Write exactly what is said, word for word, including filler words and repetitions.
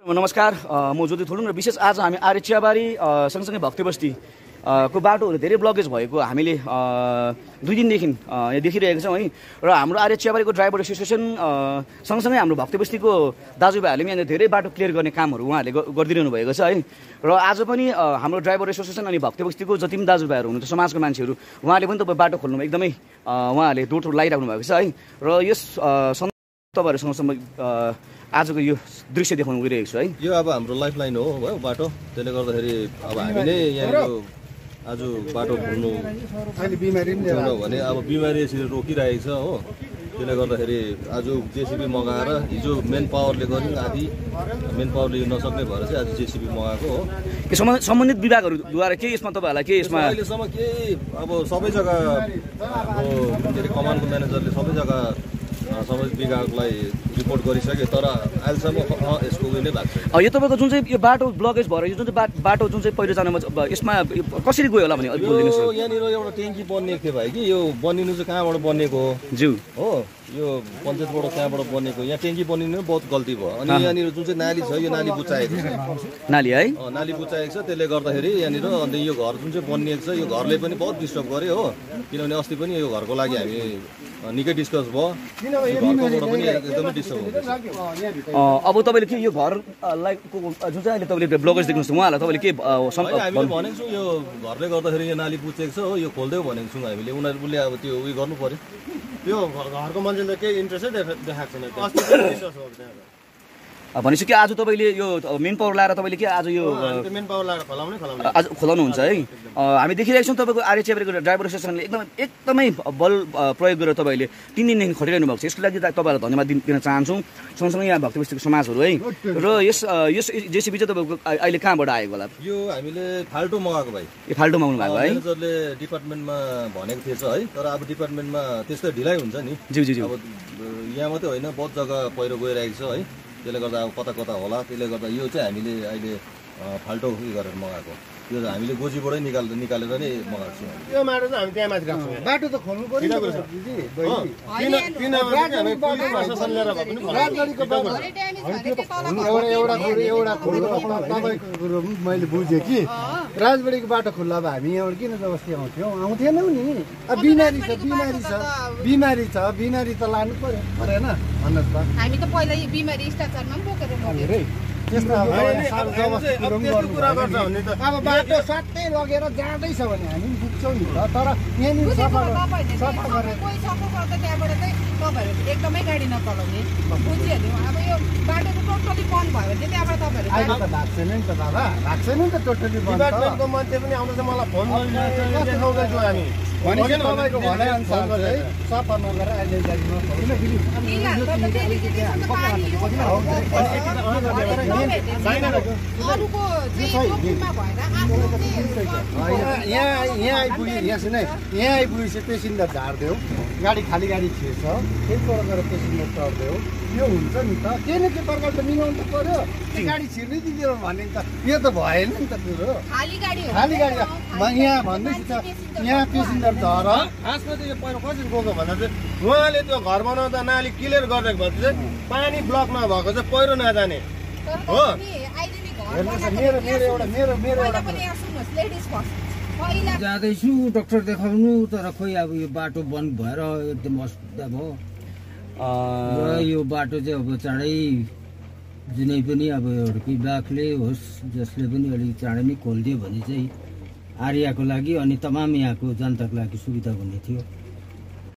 नमस्कार, म ज्योति थोलुङ र विशेष आज हामी आर्य चियाबारी सँगसँगै भक्तिबस्ती को बाटोहरू धेरै ब्लकेज भएको हामीले दुई दिनदेखि यहाँ देखिरहेको छौँ है। र हाम्रो आर्य चियाबारीको ड्राइभर एसोसिएसन सँगसँगै हाम्रो भक्तिबस्तीको दाजुभाइहरूले पनि यहाँ धेरै बाटो क्लियर गर्ने कामहरू उहाँहरूले गरिदिनु भएको छ है। र आज पनि हाम्रो ड्राइभर एसोसिएसन अनि भक्तिबस्तीको जति पनि दाजुभाइहरू हुनुहुन्छ समाजको मान्छेहरू उहाँले पनि तपाईँ बाटो खोल्नुमा एकदमै उहाँहरूले दोटो लगाइराख्नु भएको छ है। र यस तपाईँहरूसँगसम्म आजको यो दृश्य देखाउनु गइरहेको छु है। यो अब हाम्रो लाइफलाइन हो भयो बाटो, त्यसले गर्दाखेरि अब हामी नै यहाँ आज बाटो खोल्नु भने अब बिमारी यसरी रोकिरहेको छ हो। त्यसले गर्दाखेरि आज जेसिबी मगाएर हिजो मेन पावरले गर्यो, आदि मेन पावरले नसक्ने भएर चाहिँ आज जेसिबी मगाएको हो। के सम्बन्धित विभागहरूद्वारा के यसमा तपाईँहरूलाई के यसमा अहिलेसम्म केही अब सबै जग्गा अब के अरे कमानको म्यानेजरले सबै जग्गा सम्बन्धित विभागलाई रिपोर्ट गरिसके, तर अहिलेसम्म यसको उयो नै भएको छ। यो तपाईँको जुन चाहिँ यो बाटो ब्लकेज भएर यो जुन चाहिँ बाटो जुन चाहिँ पहिरो जानुमा यसमा कसरी गयो होला भने यहाँनिर एउटा ट्याङ्की बनिएको थियो भाइ कि यो बनिनु चाहिँ कहाँबाट बनिएको हो ज्यू हो, यो पञ्चायतबाट कहाँबाट बनिएको, यहाँ ट्याङ्की बनिनु बहुत गल्ती भयो। अनि यहाँनिर जुन चाहिँ नाली छ यो नाली बुचाएको छ, नाली है नाली बुचाएको छ। त्यसले गर्दाखेरि यहाँनिर अन्त यो घर जुन चाहिँ बनिएको छ यो घरले पनि बहुत डिस्टर्ब गर्यो हो, किनभने अस्ति पनि यो घरको लागि हामी निकै डिस्कस भयो, घरकोबाट पनि एकदमै डिस्टर्ब हुँदैछ। अब तपाईँले के यो घरलाई जुन चाहिँ अहिले तपाईँले ब्लकेज देख्नुहुन्छ उहाँलाई तपाईँले के हामीले भनेको छौँ यो घरले गर्दाखेरि यो नाली बुचेको छ हो, यो खोल्दै भनेको छौँ हामीले। उनीहरूले अब त्यो उयो गर्नु पर्यो, यो घरको मान्छेले केही इन्ट्रेस्टै देखाएको छैन। भनेपछि कि आज तपाईँले यो मेन पावर लाएर तपाईँले के आज यो मेन पावर लाएर खोलाउने खोलाउने आज खोलाउनुहुन्छ है। हामी देखिरहेको छौँ तपाईँको आर्य चियाबारीको ड्राइभर एसोसिएसनले एकदमै एकदमै बल प्रयोग गरेर तपाईँले तिन दिनदेखि खटिरहनु भएको छ। यसको लागि तपाईँहरूलाई धन्यवाद दिन चाहन्छौँ, सँगसँगै यहाँ भक्तिबस्तीको समाजहरू है। र यस यस जेसिबी चाहिँ तपाईँको अहिले कहाँबाट आएको होला? यो हामीले फाल्टो मगाएको भाइ, यो फाल्टो मगाउनु भएको है। म्यानेजरले डिपार्टमेन्टमा भनेको थिएछ है, तर अब डिपार्टमेन्टमा त्यस्तै ढिलाइ हुन्छ नि। ज्यू ज्यू अब यहाँ मात्रै होइन बहुत जग्गा पहिरो गइरहेको छ है, त्यसले गर्दा अब कता कता होला। त्यसले गर्दा यो चाहिँ हामीले अहिले फाल्टो उयो गरेर मगाएको, यो हामीले गोजीबाटै निकाल निकालेर नै मगाएको छौँ। यो माटो चाहिँ हामी त्यहाँ माथि राख्छौँ, बाटो त खोल्नु पर्यो। एउटा एउटा तपाईँको मैले बुझेँ कि राजबाडीको बाटो खुल्ला अब हामी यहाँबाट किन जबस्ती आउँथ्यौँ आउँथेनौँ नि। अब बिमारी छ बिमारी छ बिमारी छ बिमारी त लानु पर्यो परेन भन्नुहोस् त। हामी त पहिला यो बिमारी स्ट्रक्चरमा पनि बोकेर रे त्यस्तो अब बाटो सट्टै लगेर जाँदैछ भने हामी बुझ्छौँ नि त। तर यहाँनिर सफा सफा गरेर कोही सफा गर्दा त्यहाँबाट चाहिँ तपाईँहरू एकदमै गाडी नचलाउने बुझिहाल्यो। अब यो बाटोको टोटली बन्द भयो भने चाहिँ त्यहाँबाट तपाईँहरू अहिले त भएको छैन नि त दादा, भएको छैन नि त टोटली बन्द। डिपार्टमेन्टको मान्छे पनि आउँदैछ, मलाई फोन गरिरहेछौँ हामी भनेको तपाईँको भनाइअनुसार चाहिँ सफा नगरेर अहिले गाडी नचलाउने यहाँ यहाँ आइपुग्यो। यहाँ सुने यहाँ आइपुगेपछि पेसेन्जर झारिदियो, गाडी खाली गाडी छिर्छ, त्यसबाट गएर पेसेन्जर चढ्दियो, यो हुन्छ नि त। केही न केही प्रकार त मिलाउनु पर्यो, गाडी छिर्नै दिँदैन भने त यो त भएन नि त कुरो। खाली गाडी यहाँ भन्दैछु त यहाँ पेसेन्जर झर खासमा चाहिँ यो पहिरो कसरी गएको भन्दा चाहिँ उहाँले त्यो घर बनाउँदा नाली क्लियर गरिदिएको भए चाहिँ पानी ब्लक नभएको चाहिँ पहिरो नजाने हो। हेर्नुहोस् मेरो मेरो एउटा मेरो मेरो एउटा जाँदैछु डक्टर देखाउनु, तर खोइ अब यो बाटो बन्द भएर एकदम असुविधा भयो। र यो बाटो चाहिँ अब चाँडै जुनै पनि अब एउटा विभागले होस् जसले पनि अलिक चाँडै नै खोलिदियो भने चाहिँ आर्यको लागि अनि तमाम यहाँको जनताको लागि सुविधा हुने थियो।